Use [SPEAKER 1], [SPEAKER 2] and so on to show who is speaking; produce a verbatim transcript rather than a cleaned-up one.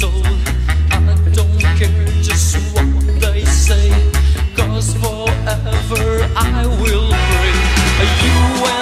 [SPEAKER 1] told. I don't care just what they say, 'cause forever I will pray. You